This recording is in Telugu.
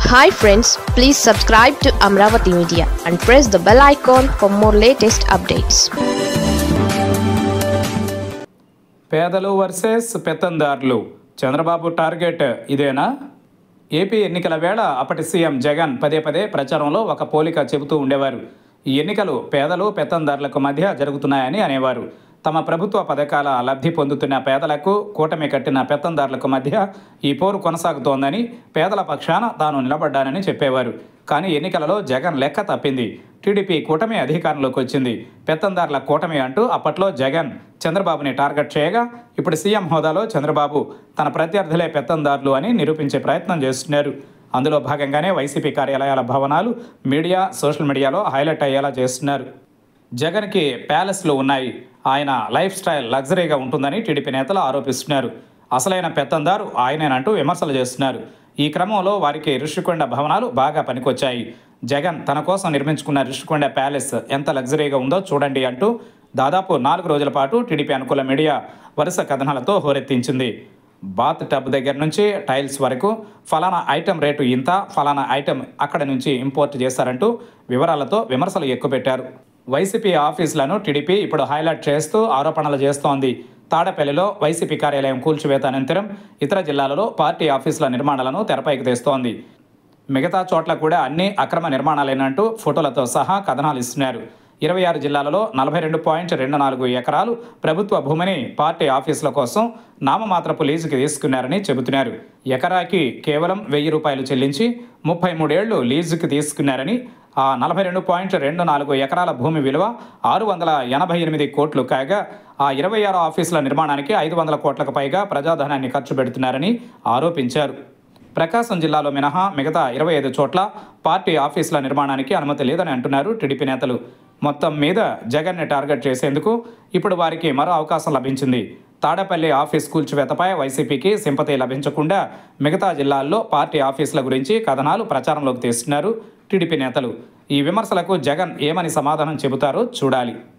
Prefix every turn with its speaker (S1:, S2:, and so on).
S1: Hi friends, please subscribe to Amravati Media and press the bell icon for more latest updates.
S2: పేదలు వర్సెస్ పెత్తందారులు చంద్రబాబు టార్గెట్ ఇదేనా? ఏపీ ఎన్నికల వేళ అప్పటి సీఎం జగన్ పదే పదే ప్రచారంలో ఒక పోలిక చెబుతూ ఉండేవారు. ఈ ఎన్నికలు పేదలు పెత్తందారులకు మధ్య జరుగుతున్నాయని అనేవారు. తమ ప్రభుత్వ పథకాల లబ్ధి పొందుతున్న పేదలకు కూటమి కట్టిన పెత్తందారులకు మధ్య ఈ పోరు కొనసాగుతోందని, పేదల పక్షాన తాను నిలబడ్డానని చెప్పేవారు. కానీ ఎన్నికలలో జగన్ లెక్క తప్పింది. టీడీపీ కూటమి అధికారంలోకి వచ్చింది. పెత్తందారుల కూటమి అంటూ అప్పట్లో జగన్ చంద్రబాబుని టార్గెట్ చేయగా, ఇప్పుడు సీఎం హోదాలో చంద్రబాబు తన ప్రత్యర్థులే పెత్తందారులు అని నిరూపించే ప్రయత్నం చేస్తున్నారు. అందులో భాగంగానే వైసీపీ కార్యాలయాల భవనాలు మీడియా, సోషల్ మీడియాలో హైలైట్ అయ్యేలా చేస్తున్నారు. జగన్కి ప్యాలెస్లు ఉన్నాయి, ఆయన లైఫ్ స్టైల్ లగ్జరీగా ఉంటుందని టీడీపీ నేతలు ఆరోపిస్తున్నారు. అసలైన పెత్తందారు ఆయనేనంటూ విమర్శలు చేస్తున్నారు. ఈ క్రమంలో వారికి ఋషికొండ భవనాలు బాగా పనికొచ్చాయి. జగన్ తన కోసం నిర్మించుకున్న ఋషికొండ ప్యాలెస్ ఎంత లగ్జరీగా ఉందో చూడండి అంటూ దాదాపు 4 రోజుల పాటు టీడీపీ అనుకూల మీడియా వరుస కథనాలతో హోరెత్తించింది. బాత్ టబ్ దగ్గర నుంచి టైల్స్ వరకు ఫలానా ఐటెం రేటు ఇంత, ఫలానా ఐటెం అక్కడి నుంచి ఇంపోర్ట్ చేశారంటూ వివరాలతో విమర్శలు ఎక్కుపెట్టారు. వైసీపీ ఆఫీసులను టీడీపీ ఇప్పుడు హైలైట్ చేస్తూ ఆరోపణలు చేస్తోంది. తాడపల్లిలో వైసీపీ కార్యాలయం కూల్చివేత అనంతరం ఇతర జిల్లాలలో పార్టీ ఆఫీసుల నిర్మాణాలను తెరపైకి తెస్తోంది. మిగతా చోట్ల కూడా అన్ని అక్రమ నిర్మాణాలేనంటూ ఫోటోలతో సహా కథనాలు ఇస్తున్నారు. 26 జిల్లాలలో 42.24 ఎకరాలు ప్రభుత్వ భూమిని పార్టీ ఆఫీసుల కోసం నామమాత్రపు లీజుకి తీసుకున్నారని చెబుతున్నారు. ఎకరాకి కేవలం 1000 రూపాయలు చెల్లించి 33 ఏళ్లు లీజుకి తీసుకున్నారని, ఆ 42.24 ఎకరాల భూమి విలువ 688 కోట్లు కాగా, ఆ 26 ఆఫీసుల నిర్మాణానికి 500 కోట్లకు పైగా ప్రజాధనాన్ని ఖర్చు పెడుతున్నారని ఆరోపించారు. ప్రకాశం జిల్లాలో మినహా మిగతా 25 చోట్ల పార్టీ ఆఫీసుల నిర్మాణానికి అనుమతి లేదని అంటున్నారు టీడీపీ నేతలు. మొత్తం మీద జగన్ని టార్గెట్ చేసేందుకు ఇప్పుడు వారికి మరో అవకాశం లభించింది. తాడపల్లి ఆఫీస్ కూల్చివేతపై వైసీపీకి సింపతి లభించకుండా మిగతా జిల్లాల్లో పార్టీ ఆఫీసుల గురించి కథనాలు ప్రచారంలోకి తీస్తున్నారు టీడీపీ నేతలు. ఈ విమర్శలకు జగన్ ఏమని సమాధానం చెబుతారో చూడాలి.